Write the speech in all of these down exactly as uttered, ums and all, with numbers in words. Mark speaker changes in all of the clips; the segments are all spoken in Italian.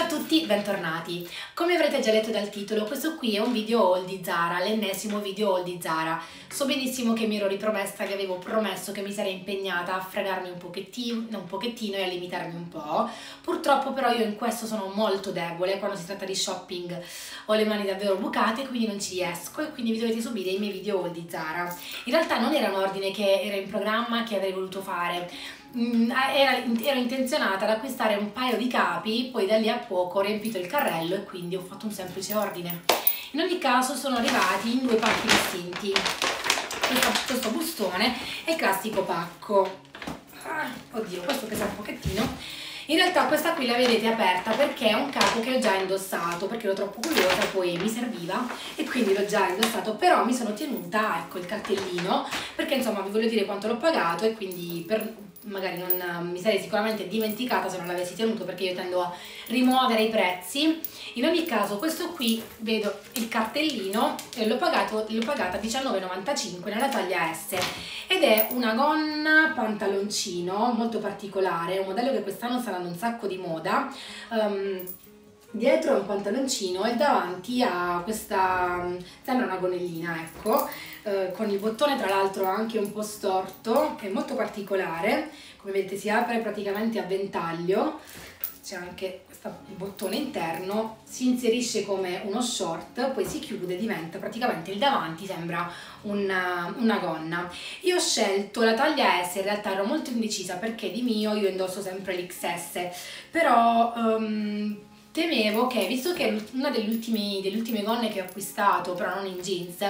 Speaker 1: tutti, bentornati. Come avrete già letto dal titolo, questo qui è un video haul di Zara, l'ennesimo video haul di Zara. So benissimo che mi ero ripromessa, vi avevo promesso che mi sarei impegnata a fregarmi un pochettino, un pochettino e a limitarmi un po'. Purtroppo però io in questo sono molto debole, quando si tratta di shopping ho le mani davvero bucate, quindi non ci riesco e quindi vi dovete subire i miei video haul di Zara. In realtà non era un ordine che era in programma, che avrei voluto fare. Mm, era, ero intenzionata ad acquistare un paio di capi, poi da lì a poco ho riempito il carrello e quindi ho fatto un semplice ordine. In ogni caso sono arrivati in due pacchi distinti. Questo, questo bustone e il classico pacco. Ah, oddio, questo pesa un pochettino. In realtà questa qui la vedete aperta perché è un capo che ho già indossato, perché ero troppo curiosa, poi mi serviva e quindi l'ho già indossato, però mi sono tenuta, ecco, il cartellino, perché insomma vi voglio dire quanto l'ho pagato e quindi per... magari non mi sarei sicuramente dimenticata se non l'avessi tenuto, perché io tendo a rimuovere i prezzi. In ogni caso questo qui vedo il cartellino e l'ho pagato l'ho pagata diciannove e novantacinque nella taglia S ed è una gonna pantaloncino molto particolare, un modello che quest'anno sta andando un sacco di moda. Um, dietro è un pantaloncino e davanti ha questa, sembra una gonnellina, ecco, eh, con il bottone tra l'altro anche un po' storto, che è molto particolare. Come vedete si apre praticamente a ventaglio, c'è anche questo, il bottone interno, si inserisce come uno short, poi si chiude, diventa praticamente il davanti, sembra una, una gonna. Io ho scelto la taglia S, in realtà ero molto indecisa perché di mio io indosso sempre l'X S, però... Um, temevo che, visto che è una delle ultime, delle ultime gonne che ho acquistato, però non in jeans,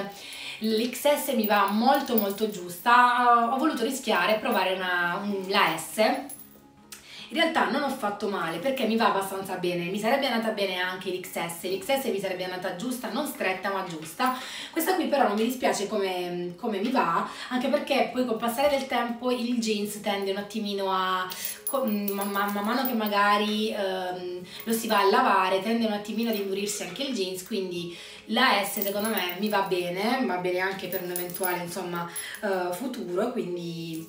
Speaker 1: l'X S mi va molto molto giusta, ho voluto rischiare e provare una, un, la S. In realtà non ho fatto male perché mi va abbastanza bene, mi sarebbe andata bene anche l'X S, l'X S mi sarebbe andata giusta, non stretta ma giusta. Questa qui però non mi dispiace come, come mi va, anche perché poi col passare del tempo il jeans tende un attimino a, man man mano che magari ehm, lo si va a lavare, tende un attimino ad indurirsi anche il jeans, quindi la S secondo me mi va bene, va bene anche per un eventuale insomma eh, futuro, quindi...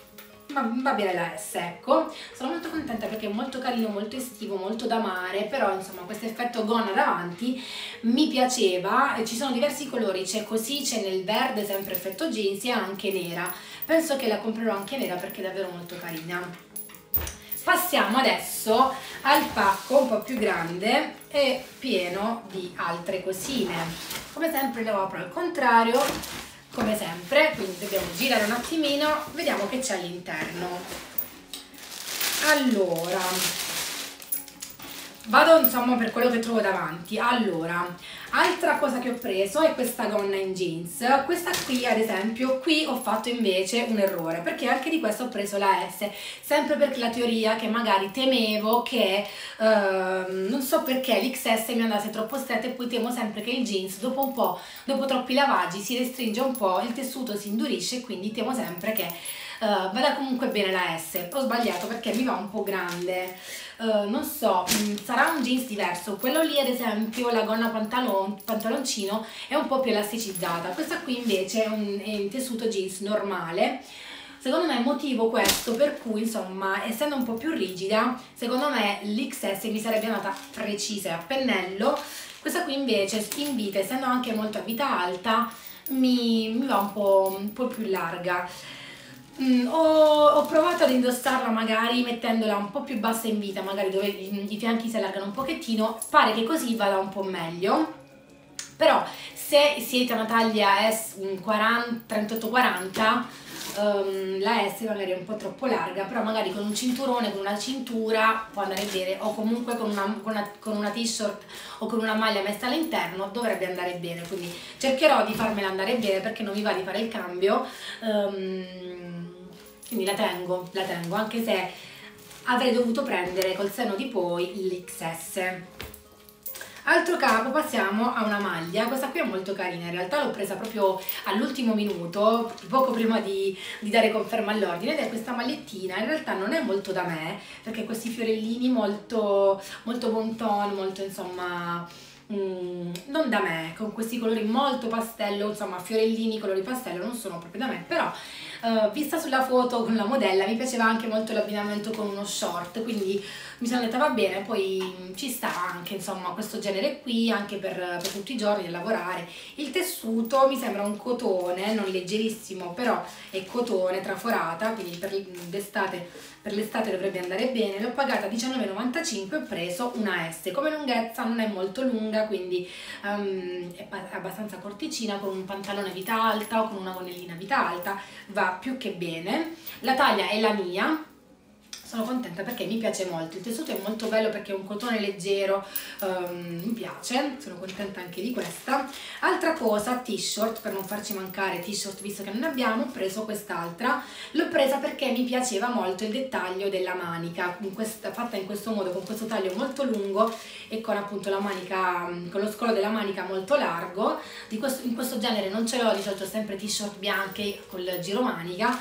Speaker 1: ma va bene la S, ecco. Sono molto contenta perché è molto carino, molto estivo, molto da mare, però insomma questo effetto gonna davanti mi piaceva. Ci sono diversi colori, c'è così, c'è nel verde sempre effetto jeans e anche nera. Penso che la comprerò anche nera perché è davvero molto carina. Passiamo adesso al pacco un po' più grande e pieno di altre cosine. Come sempre lo apro al contrario, come sempre, quindi dobbiamo girare un attimino, vediamo che c'è all'interno. Allora, vado insomma per quello che trovo davanti. Allora, altra cosa che ho preso è questa gonna in jeans. Questa qui ad esempio, qui ho fatto invece un errore, perché anche di questa ho preso la S, sempre per la teoria che magari temevo che, eh, non so perché, l'X S mi andasse troppo stretta e poi temo sempre che il jeans dopo un po', dopo troppi lavaggi si restringe un po', il tessuto si indurisce e quindi temo sempre che Uh, vada comunque bene la S. Ho sbagliato perché mi va un po' grande, uh, non so, mh, sarà un jeans diverso. Quello lì ad esempio, la gonna pantalon pantaloncino è un po' più elasticizzata, questa qui invece è, un, è in tessuto jeans normale. Secondo me è motivo questo per cui insomma, essendo un po' più rigida, secondo me l'X S mi sarebbe andata precisa e a pennello. Questa qui invece in vita, essendo anche molto a vita alta, mi, mi va un po', un po' più larga. Mm, ho, ho provato ad indossarla magari mettendola un po' più bassa in vita, magari dove i, i fianchi si allargano un pochettino, pare che così vada un po' meglio. Però se siete una taglia S trentotto quaranta, um, la S magari è un po' troppo larga, però magari con un cinturone, con una cintura può andare bene, o comunque con una, con una, con una t-shirt o con una maglia messa all'interno dovrebbe andare bene, quindi cercherò di farmela andare bene perché non mi va di fare il cambio. Um, quindi la tengo, la tengo, anche se avrei dovuto prendere col senno di poi l'X S. Altro capo, passiamo a una maglia. Questa qui è molto carina, in realtà l'ho presa proprio all'ultimo minuto, poco prima di, di dare conferma all'ordine, ed è questa magliettina. In realtà non è molto da me, perché questi fiorellini molto, molto bon ton, molto insomma... Mm, non da me, con questi colori molto pastello, insomma fiorellini, colori pastello non sono proprio da me, però uh, vista sulla foto con la modella mi piaceva anche molto l'abbinamento con uno short, quindi mi sono detta va bene, poi ci sta anche insomma questo genere qui, anche per, per tutti i giorni, lavorare. Il tessuto mi sembra un cotone, non leggerissimo, però è cotone, traforata, quindi per l'estate per l'estate dovrebbe andare bene. L'ho pagata diciannove e novantacinque e ho preso una S. Come lunghezza non è molto lunga, quindi um, è abbastanza corticina, con un pantalone vita alta o con una gonnellina vita alta va più che bene. La taglia è la mia. Sono contenta perché mi piace molto, il tessuto è molto bello perché è un cotone leggero, um, mi piace, sono contenta anche di questa. Altra cosa, t-shirt, per non farci mancare t-shirt visto che non ne abbiamo, ho preso quest'altra, l'ho presa perché mi piaceva molto il dettaglio della manica, in questa, fatta in questo modo, con questo taglio molto lungo e con appunto la manica, con lo scolo della manica molto largo. Di questo, in questo genere non ce l'ho, di solito sempre t-shirt bianche col giro manica.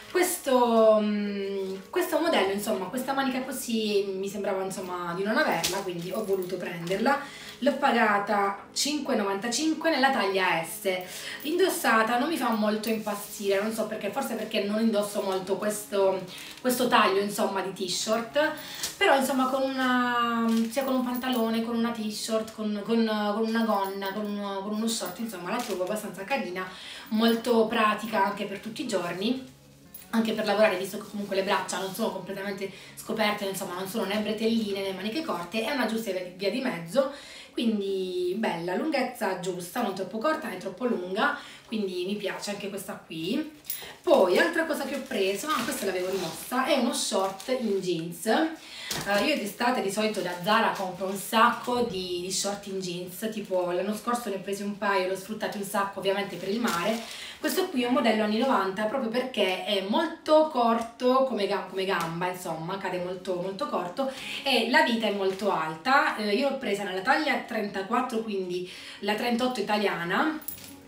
Speaker 1: Questo, questo modello, insomma, questa manica così mi sembrava insomma di non averla, quindi ho voluto prenderla. L'ho pagata cinque e novantacinque nella taglia S. Indossata non mi fa molto impazzire, non so perché, forse perché non indosso molto questo, questo taglio insomma di t-shirt, però insomma con una, sia con un pantalone, con una t-shirt, con, con, con una gonna, con uno, con uno short, insomma la trovo abbastanza carina, molto pratica anche per tutti i giorni. Anche per lavorare, visto che comunque le braccia non sono completamente scoperte, insomma non sono né bretelline né maniche corte, è una giusta via di mezzo, quindi bella, lunghezza giusta, non troppo corta né troppo lunga, quindi mi piace anche questa qui. Poi altra cosa che ho preso, ah questa l'avevo rimossa, è uno short in jeans. Uh, io d'estate di solito da Zara compro un sacco di, di short in jeans, tipo l'anno scorso ne ho presi un paio, l'ho sfruttato un sacco ovviamente per il mare. Questo qui è un modello anni novanta proprio perché è molto corto come, gam come gamba, insomma, cade molto, molto corto e la vita è molto alta. Eh, io l'ho presa nella taglia trentaquattro, quindi la trentotto italiana,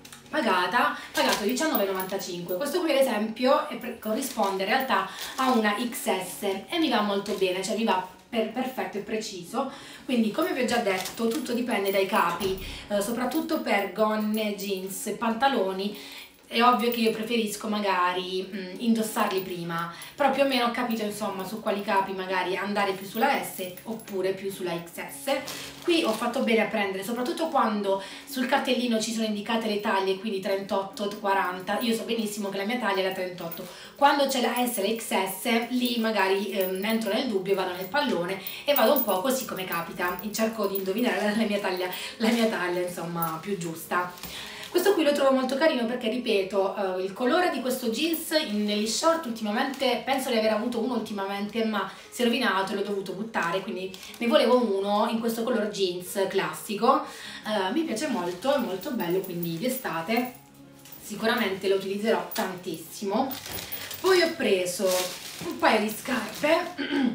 Speaker 1: pagata, pagato diciannove e novantacinque. Questo qui ad esempio è, corrisponde in realtà a una X S e mi va molto bene, cioè mi va per, perfetto e preciso. Quindi come vi ho già detto tutto dipende dai capi, eh, soprattutto per gonne, jeans, pantaloni. È ovvio che io preferisco magari mh, indossarli prima, però più o meno ho capito insomma su quali capi magari andare più sulla S oppure più sulla X S. Qui ho fatto bene a prendere, soprattutto quando sul cartellino ci sono indicate le taglie, quindi trentotto, quaranta, io so benissimo che la mia taglia è la trentotto. Quando c'è la S e la X S, lì magari ehm, entro nel dubbio, vado nel pallone e vado un po' così come capita, cerco di indovinare la mia taglia, la mia taglia insomma più giusta. Questo qui lo trovo molto carino perché, ripeto, uh, il colore di questo jeans in, negli short ultimamente, penso di aver avuto uno ultimamente, ma si è rovinato e l'ho dovuto buttare, quindi ne volevo uno in questo color jeans classico. Uh, mi piace molto, è molto bello, quindi d'estate sicuramente lo utilizzerò tantissimo. Poi ho preso un paio di scarpe,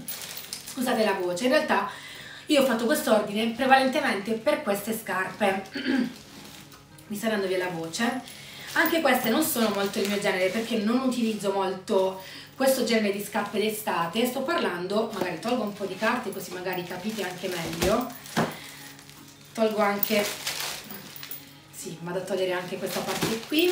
Speaker 1: scusate la voce, in realtà io ho fatto quest'ordine prevalentemente per queste scarpe. Mi sta andando via la voce. Anche queste non sono molto il mio genere perché non utilizzo molto questo genere di scarpe d'estate. Sto parlando, magari tolgo un po' di carte così magari capite anche meglio. Tolgo anche, sì, vado a togliere anche questa parte qui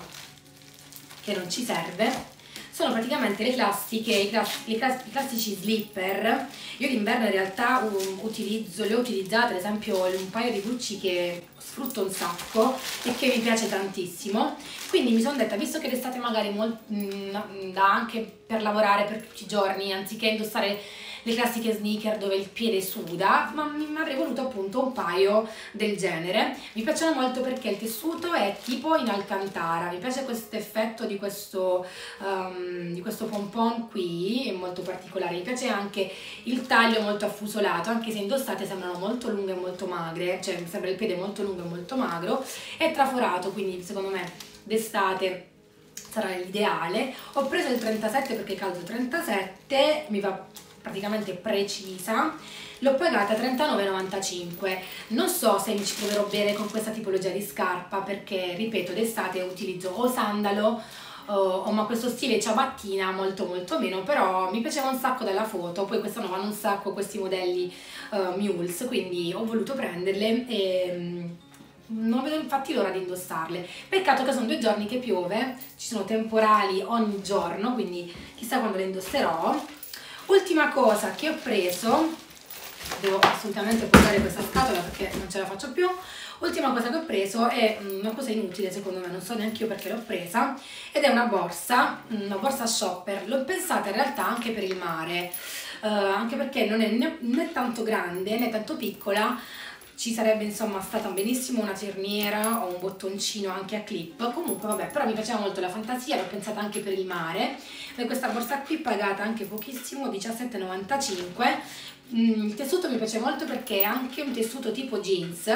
Speaker 1: che non ci serve. Sono praticamente le classiche, i, class i, class i classici slipper. Io d'inverno in realtà um, utilizzo, le ho utilizzate, ad esempio un paio di Gucci che sfrutto un sacco e che mi piace tantissimo. Quindi mi sono detta, visto che l'estate magari mh, dà anche per lavorare per tutti i giorni, anziché indossare le classiche sneaker dove il piede suda, ma mi avrei voluto appunto un paio del genere. Mi piacciono molto perché il tessuto è tipo in alcantara, mi piace questo effetto di questo, um, di questo pompon qui, è molto particolare. Mi piace anche il taglio molto affusolato, anche se indossate sembrano molto lunghe e molto magre, cioè mi sembra il piede molto lungo e molto magro. È traforato, quindi secondo me d'estate sarà l'ideale. Ho preso il trentasette perché caldo trentasette, mi va praticamente precisa. L'ho pagata trentanove e novantacinque. Non so se mi ci troverò bene con questa tipologia di scarpa perché, ripeto, d'estate utilizzo o sandalo o, o ma questo stile ciabattina molto molto meno, però mi piaceva un sacco dalla foto. Poi quest'anno vanno un sacco questi modelli uh, mules, quindi ho voluto prenderle e um, non vedo infatti l'ora di indossarle. Peccato che sono due giorni che piove, ci sono temporali ogni giorno, quindi chissà quando le indosserò. Ultima cosa che ho preso, devo assolutamente portare questa scatola perché non ce la faccio più. Ultima cosa che ho preso è una cosa inutile secondo me, non so neanche io perché l'ho presa, ed è una borsa, una borsa shopper. L'ho pensata in realtà anche per il mare, uh, anche perché non è né, né tanto grande né tanto piccola. Ci sarebbe insomma stata benissimo una cerniera o un bottoncino anche a clip, comunque vabbè, però mi piaceva molto la fantasia, l'ho pensata anche per il mare. E questa borsa qui pagata anche pochissimo, diciassette e novantacinque. Mm, il tessuto mi piace molto perché è anche un tessuto tipo jeans.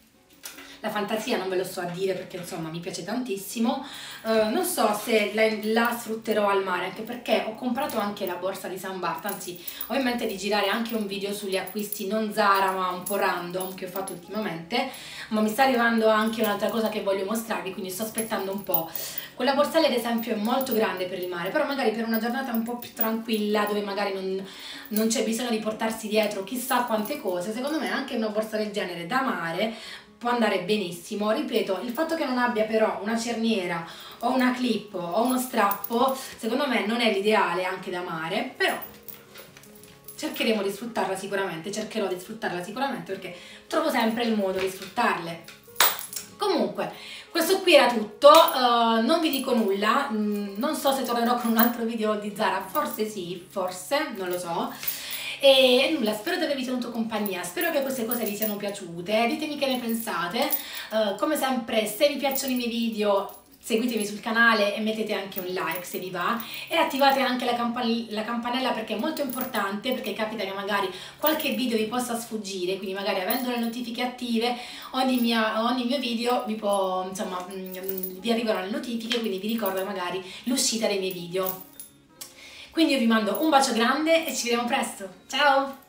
Speaker 1: La fantasia non ve lo so a dire perché insomma mi piace tantissimo. Uh, non so se la, la sfrutterò al mare, anche perché ho comprato anche la borsa di San Bart, anzi ho in mente di girare anche un video sugli acquisti non Zara ma un po' random che ho fatto ultimamente, ma mi sta arrivando anche un'altra cosa che voglio mostrarvi, quindi sto aspettando un po'. Quella borsella ad esempio è molto grande per il mare, però magari per una giornata un po' più tranquilla, dove magari non, non c'è bisogno di portarsi dietro chissà quante cose, secondo me anche una borsa del genere da mare può andare benissimo. Ripeto, il fatto che non abbia però una cerniera o una clip o uno strappo, secondo me non è l'ideale anche da mare, però cercheremo di sfruttarla sicuramente, cercherò di sfruttarla sicuramente perché trovo sempre il modo di sfruttarle. Comunque, questo qui era tutto, uh, non vi dico nulla, mm, non so se tornerò con un altro video di Zara, forse sì, forse, non lo so. E nulla, spero di avervi tenuto compagnia, spero che queste cose vi siano piaciute, ditemi che ne pensate. Uh, come sempre, se vi piacciono i miei video seguitemi sul canale e mettete anche un like se vi va, e attivate anche la, campan la campanella perché è molto importante, perché capita che magari qualche video vi possa sfuggire, quindi magari avendo le notifiche attive ogni, mia, ogni mio video vi può, insomma, vi arrivano le notifiche, quindi vi ricordo magari l'uscita dei miei video. Quindi io vi mando un bacio grande e ci vediamo presto, ciao!